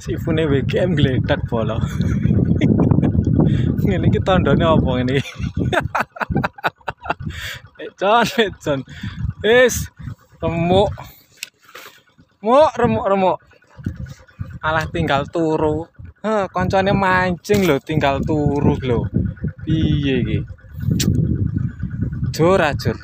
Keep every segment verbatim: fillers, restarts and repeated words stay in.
Sifune W G M gledak bola. Ngene iki tandane apa ngene iki? Econ, econ. Wis remuk. Muk, remuk-remuk. Alah tinggal turu. Heh, koncone mancing lho, tinggal turu lho. Piye iki? Jur ajur.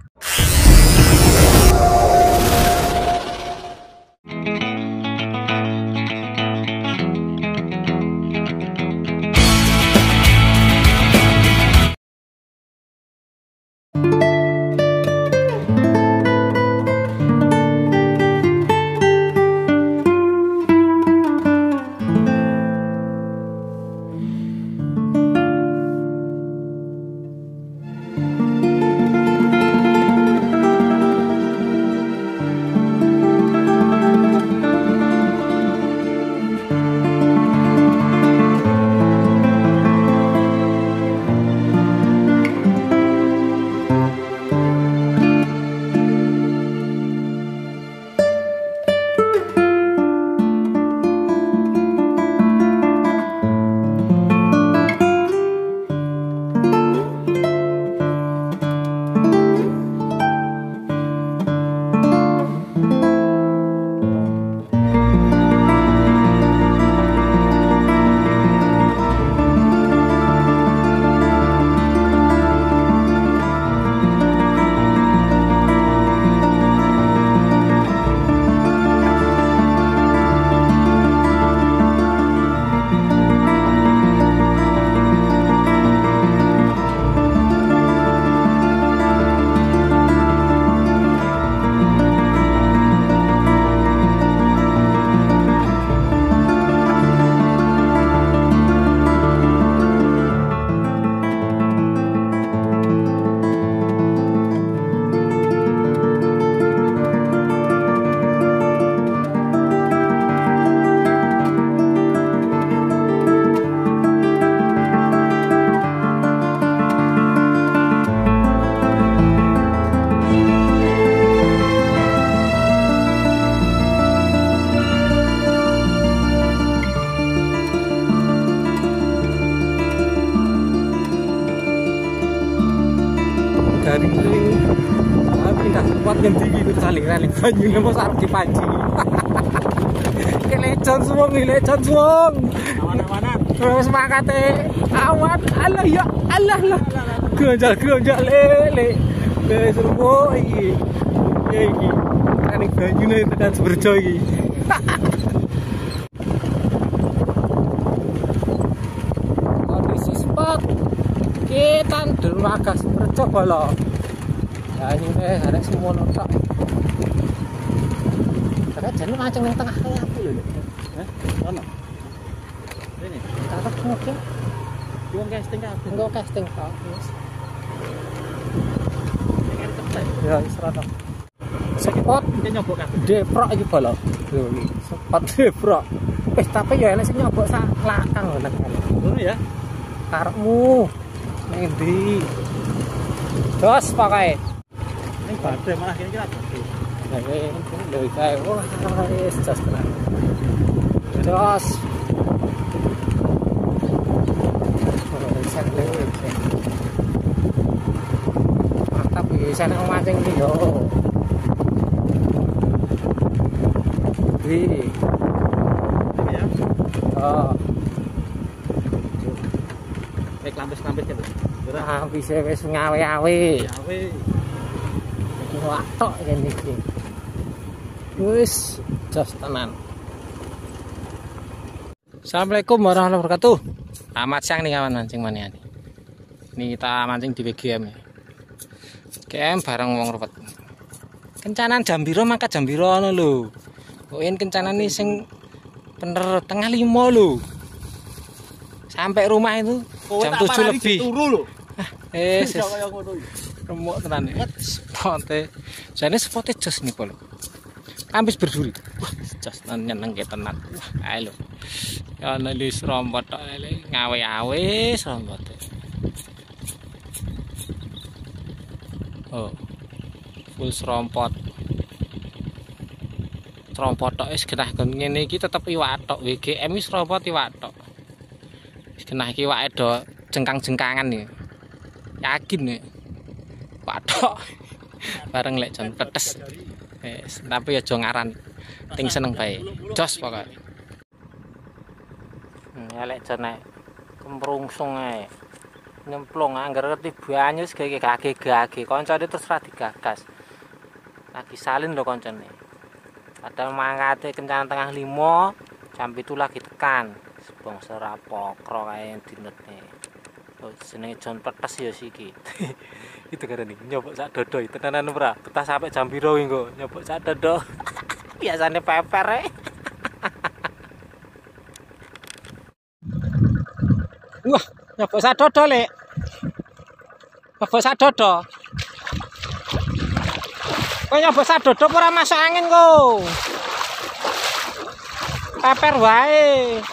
Dari ini pindah tempat yang tinggi itu saling-saling banyu nggak mau sarap dipancing. Kelecon semua nih, lecon semua. Mana-mana. Terus semangat eh, awan, Allah ya, Allah lah. Genjal genjal lele, lele semua ini, ini. Kanik banyu nih tekan seberjo ini. Kondisi spot kita dermaga Seberjo bola. Ya ini deh ada semua notak. Karena jadi mancing yang tengah kayak apa loh? Eh, mana? Ini. Tarik mungkin. Jual casting apa? Enggak casting kok. Ya serata. Spot dia nyobok kan? Deprok iki bola. Lho, spot deprok. Eh tapi ya enak sing nyobok sak lakang lho nek. Ngono ya. Karepmu. Endi? Dos pakai. Ini badhe malah kene kira badhe. Nah, ini lho kae. Wah, wis jos tenan. Dos. Mantap iki sana mancing iki yo. Wih. Ya. Oh. Nek lampis-lampis kan. Ah, bisa wis ngawe-awe. Ngawe. Iki watok kene iki. Wis jos tenan. Assalamualaikum warahmatullahi wabarakatuh. Amat siang nih kawan mancing mania nih. Ini kita mancing di W G M ya. W G M bareng wong ruwet. Kencanan jam piro mangkat jam piro ngono lho. Kok yen kencanan nih sing bener tengah lima lho. Sampai rumah itu jam tujuh lebih. Eh, remuk tenan. Spote. Jane spote jos niku lho. Ambis berduri. Wah, jos nyeneng ke tenan. Wah, ae lho. Ya ana wis rompot tok ngawe-awe rompot. Oh. Full serompot. Serompot tok wis genah ngene iki tetep iwak tok. W G M wis serompot iwak tok. Wis genah iki iwake do jengkang-jengkangan iki. Yakin nek. Iwak tok. Bareng lek jon pedes. Wis, tapi aja ngaran. Ting seneng bae. Jos pokoke. Ya lek jon nek kemrungsung ae. Nyemplung anggar ngerti banyu wis gage-gage. Kancane terus ra digagas. Lagi salin lho kancane. Padahal mangkate kencanan tengah lima, jam itu lagi tekan. Sebong serapokro kae dinetne. Oh, jenenge jon petes ya siki. Itu karena nih nyobok sak dodo tenanan ora. Betah sampai jam piro iki kok nyobok sak dodo. Biasane peper e. Wah, nyobok sak dodo, Lek. Nyobok sak dodo. Kok nyobok sak dodo ora masuk angin kok. Peper wae.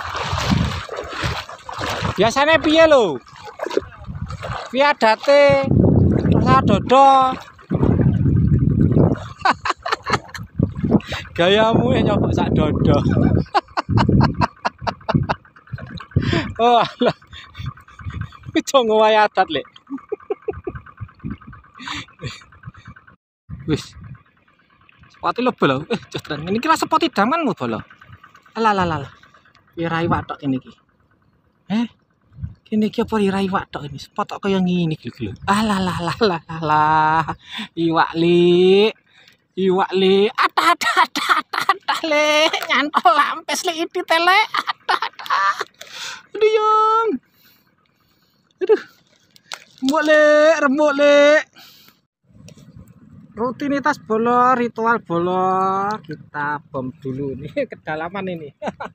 Biasane piye lho? Piye adate? Sak dodo. Gayamu yang nyobok sak dodo. Oh alah. Itu ngowae adat, Lek. Wis. Sepati lho bolo. Eh, jodran. Ini kira sepati damanmu bolo. Alah alah alah. Ira iwak tok ini iki. Eh? Kene iki apa ira iwak tok ini? Sepot kaya ngene iki lho. Alah alah alah alah alah. Iwak li. Iwak li. Atah atah atah atah atah le. Nyantol lampes le iki tele. Atah atah. Aduh yang. Aduh. Rembuk le, rembuk le. Rutinitas bolo, ritual bolo, kita bom dulu nih kedalaman ini.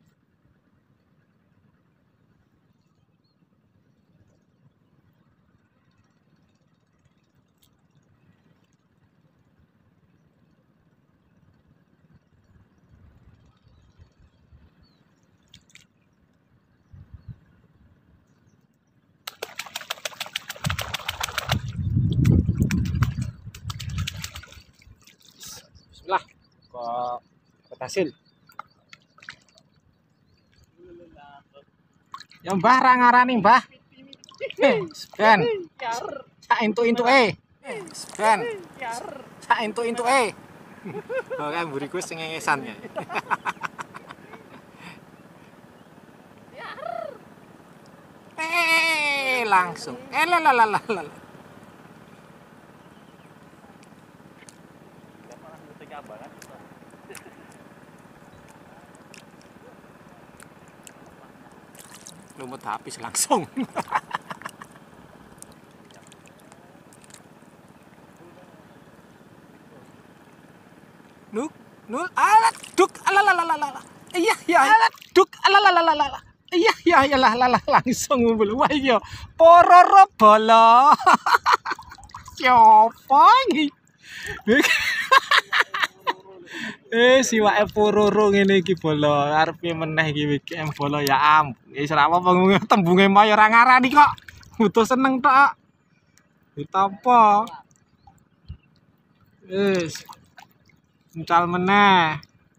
Lah kok berhasil ya mbah ra ngarani mbah ben sak entuk-entuk e ben sak entuk-entuk e oh kan mburiku sing ngesan ya eh langsung eh lalalala lumut habis langsung. Nuk, nuk, alat, duk, alalalala. Iya, iya, alat, duk, alalalala. Iya, iya, iya, lah, lah, langsung ngumpul. Wah, iya, pororo bolo. Siapa ini? Eh siwake pororo ngene iki bolo arepe meneh iki W G M bolo ya ampun wis ora apa-apa tembunge mau ora ngarani kok butuh seneng tok ditampa wis encal meneh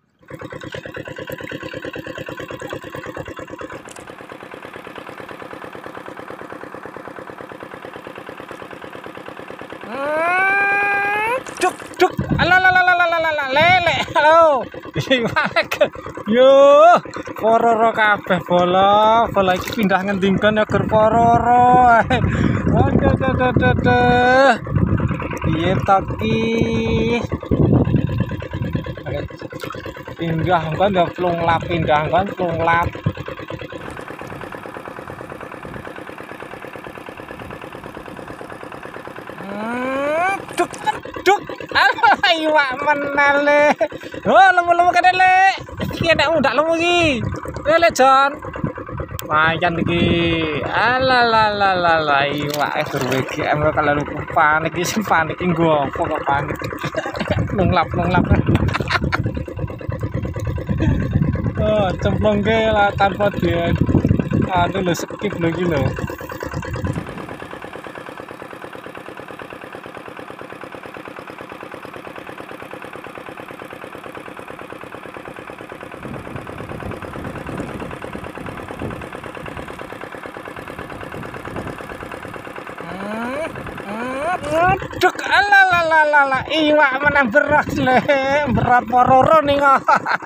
duk duk alalalala lele halo yo pororo kabeh bola bola iki pindah ngendingkan ya ger pororo aduh aduh aduh piye to ki pindah kan ya plunglap pindah kan plunglap duk duk alah iwak menale oh lemu-lemu kene le iki nek undak lemu iki le Jon mayan iki alah iwak gur W G M kalau lupa panik iki sing panik iki nggo apa kok panik nunglap nunglap oh cemplung ke lah tanpa dia aduh lo skip lo iki lho Aduh, alalalala, iwak menang berat le, berat pororo nih kok.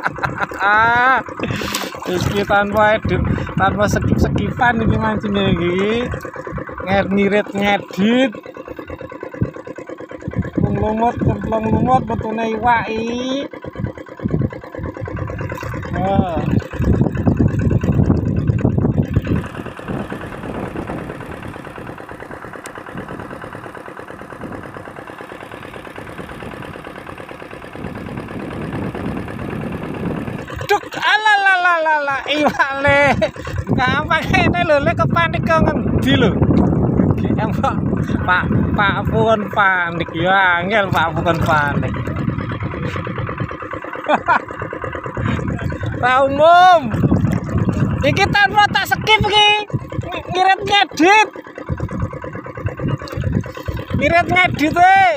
Iki tanpa edit, tanpa skip-skipan ini mancingnya iki. Ngirit ngedit. Lumut, kemplong lumut betulnya iwak i. Oh. Duk, alalalala, iwak le, gampang ini lho, le kepanik kau ngendi lho. Yang pak, pak, pak bukan panik ya, angel pak bukan panik. Pak umum, iki tanpa tak skip ki, ngirit ngedit, ngirit ngedit eh.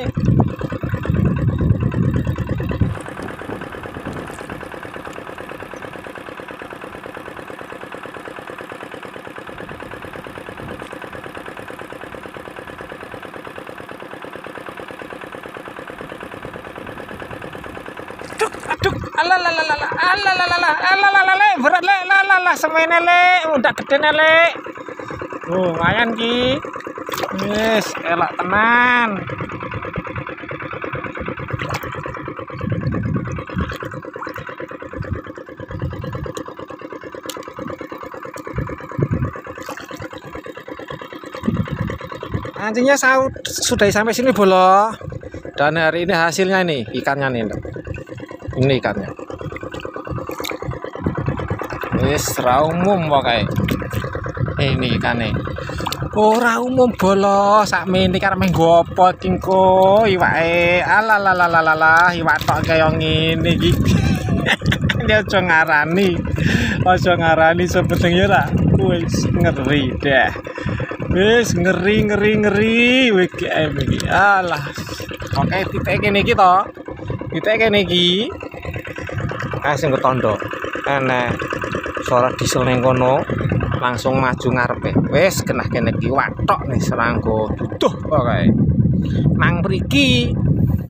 Aduh, alalalala, alalalala, alalalala, berat le, lalala, semuanya le, udah gede le. Oh, lumayan ki. Yes, elak tenan. Anjingnya sudah sampai sini bolo. Dan hari ini hasilnya nih, ikannya nih. Ini ikannya. Wis ra umum pokoke. Eh, ini ikannya. Ora umum bolo, sakmene karep nggopo iki engko iwake. Alalalala, iwak tok kaya ngene iki. Dia aja ngarani. Aja ngarani sebeteng ya ra. Wis ngeri dah. Wis ngeri ngeri ngeri W G M iki. Alah. Oke, titik kene iki to. Titik kene iki. Ah sing ketondo. Enek suara diesel ning kono. Langsung maju ngarepe. Wis kenah kene iki watok nih seranggo duduh pokoke. Nang mriki